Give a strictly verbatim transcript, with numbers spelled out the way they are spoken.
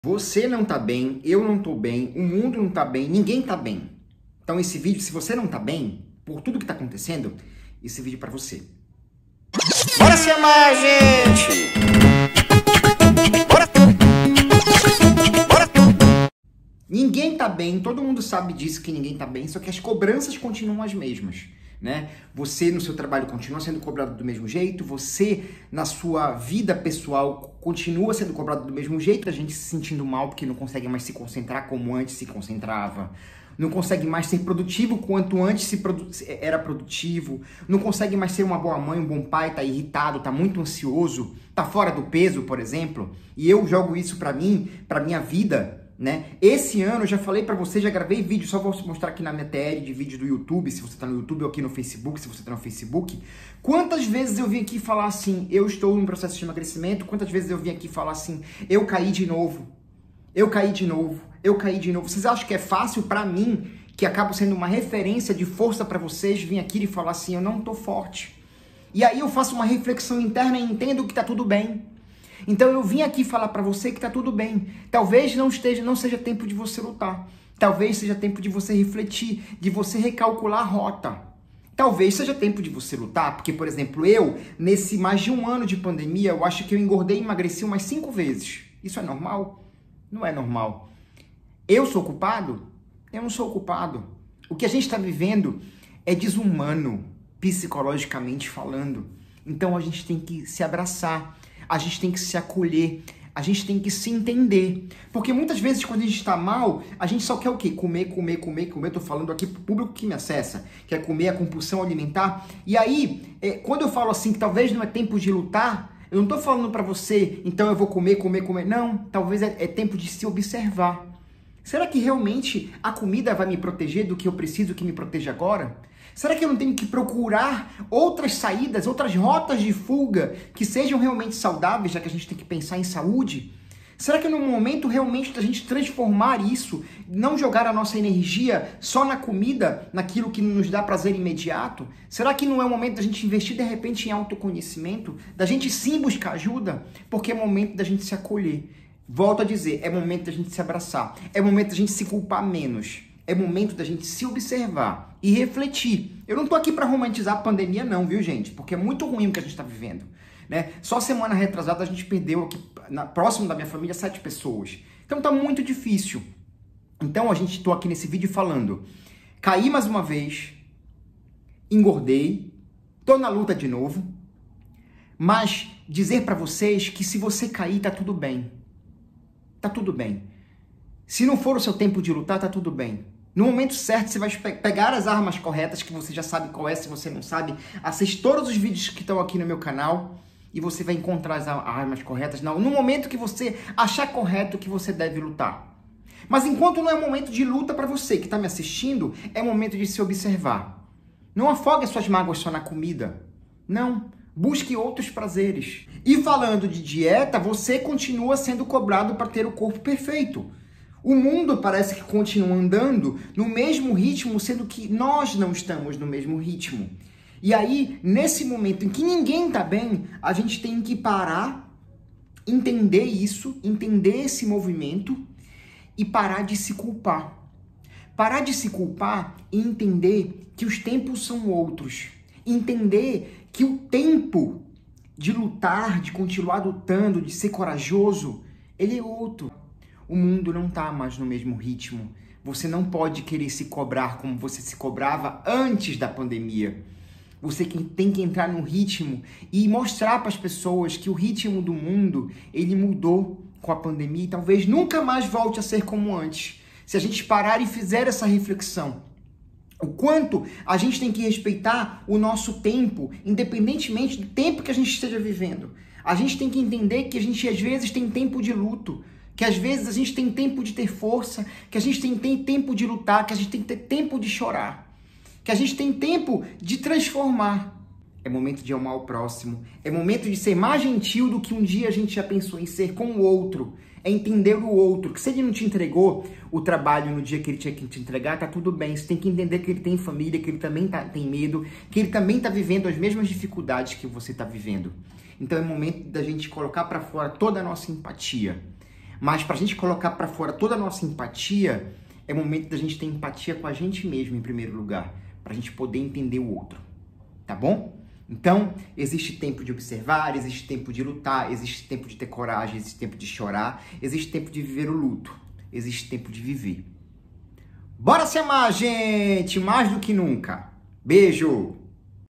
Você não tá bem, eu não tô bem, o mundo não tá bem, ninguém tá bem. Então esse vídeo, se você não tá bem, por tudo que tá acontecendo, esse vídeo é pra você. Bora se amar, gente! Bora! Bora! Ninguém tá bem, todo mundo sabe disso que ninguém tá bem, só que as cobranças continuam as mesmas, né? Você no seu trabalho continua sendo cobrado do mesmo jeito, você na sua vida pessoal continua sendo cobrado do mesmo jeito, a gente se sentindo mal porque não consegue mais se concentrar como antes se concentrava, não consegue mais ser produtivo quanto antes se produ era produtivo, não consegue mais ser uma boa mãe, um bom pai, tá irritado, tá muito ansioso, tá fora do peso, por exemplo, e eu jogo isso pra mim, pra minha vida, né? Esse ano, eu já falei pra você, já gravei vídeo, só vou mostrar aqui na minha T L de vídeo do YouTube, se você tá no YouTube ou aqui no Facebook, se você tá no Facebook. Quantas vezes eu vim aqui falar assim, eu estou num processo de emagrecimento, quantas vezes eu vim aqui falar assim, eu caí de novo, eu caí de novo, eu caí de novo. Vocês acham que é fácil pra mim, que acabo sendo uma referência de força pra vocês, vir aqui e falar assim, eu não tô forte. E aí eu faço uma reflexão interna e entendo que tá tudo bem. Então eu vim aqui falar pra você que tá tudo bem. Talvez não esteja, não seja tempo de você lutar. Talvez seja tempo de você refletir, de você recalcular a rota. Talvez seja tempo de você lutar, porque, por exemplo, eu, nesse mais de um ano de pandemia, eu acho que eu engordei e emagreci umas cinco vezes. Isso é normal? Não é normal. Eu sou culpado? Eu não sou culpado. O que a gente está vivendo é desumano, psicologicamente falando. Então a gente tem que se abraçar. A gente tem que se acolher, a gente tem que se entender. Porque muitas vezes quando a gente está mal, a gente só quer o quê? Comer, comer, comer, comer. Eu tô falando aqui pro público que me acessa, quer comer, a compulsão alimentar. E aí, é, quando eu falo assim que talvez não é tempo de lutar, eu não tô falando para você, então eu vou comer, comer, comer. Não, talvez é, é tempo de se observar. Será que realmente a comida vai me proteger do que eu preciso que me proteja agora? Será que eu não tenho que procurar outras saídas, outras rotas de fuga que sejam realmente saudáveis, já que a gente tem que pensar em saúde? Será que no momento realmente da gente transformar isso, não jogar a nossa energia só na comida, naquilo que nos dá prazer imediato? Será que não é o momento da gente investir de repente em autoconhecimento, da gente sim buscar ajuda? Porque é momento da gente se acolher. Volto a dizer, é momento da gente se abraçar, é momento da gente se culpar menos. É momento da gente se observar e refletir. Eu não tô aqui para romantizar a pandemia não, viu, gente? Porque é muito ruim o que a gente tá vivendo, né? Só semana retrasada a gente perdeu aqui, na, próximo da minha família, sete pessoas. Então tá muito difícil. Então a gente tô aqui nesse vídeo falando, caí mais uma vez, engordei, tô na luta de novo, mas dizer para vocês que se você cair, tá tudo bem. Tá tudo bem. Se não for o seu tempo de lutar, tá tudo bem. No momento certo, você vai pegar as armas corretas, que você já sabe qual é, se você não sabe. Assiste todos os vídeos que estão aqui no meu canal e você vai encontrar as armas corretas no momento que você achar correto que você deve lutar. Mas enquanto não é momento de luta para você que está me assistindo, é momento de se observar. Não afogue as suas mágoas só na comida. Não. Busque outros prazeres. E falando de dieta, você continua sendo cobrado para ter o corpo perfeito. O mundo parece que continua andando no mesmo ritmo, sendo que nós não estamos no mesmo ritmo. E aí, nesse momento em que ninguém está bem, a gente tem que parar, entender isso, entender esse movimento e parar de se culpar. Parar de se culpar e entender que os tempos são outros. Entender que o tempo de lutar, de continuar lutando, de ser corajoso, ele é outro. O mundo não está mais no mesmo ritmo. Você não pode querer se cobrar como você se cobrava antes da pandemia. Você tem que entrar no ritmo e mostrar para as pessoas que o ritmo do mundo, ele mudou com a pandemia e talvez nunca mais volte a ser como antes. Se a gente parar e fizer essa reflexão, o quanto a gente tem que respeitar o nosso tempo, independentemente do tempo que a gente esteja vivendo. A gente tem que entender que a gente às vezes tem tempo de luto, que às vezes a gente tem tempo de ter força, que a gente tem, tem tempo de lutar, que a gente tem que ter tempo de chorar, que a gente tem tempo de transformar. É momento de amar o próximo, é momento de ser mais gentil do que um dia a gente já pensou em ser com o outro, é entender o outro, que se ele não te entregou o trabalho no dia que ele tinha que te entregar, tá tudo bem, você tem que entender que ele tem família, que ele também tá, tem medo, que ele também tá vivendo as mesmas dificuldades que você tá vivendo. Então é momento da gente colocar para fora toda a nossa empatia. Mas pra gente colocar pra fora toda a nossa empatia, é momento da gente ter empatia com a gente mesmo em primeiro lugar, pra gente poder entender o outro, tá bom? Então, existe tempo de observar, existe tempo de lutar, existe tempo de ter coragem, existe tempo de chorar, existe tempo de viver o luto, existe tempo de viver. Bora se amar, gente! Mais do que nunca! Beijo!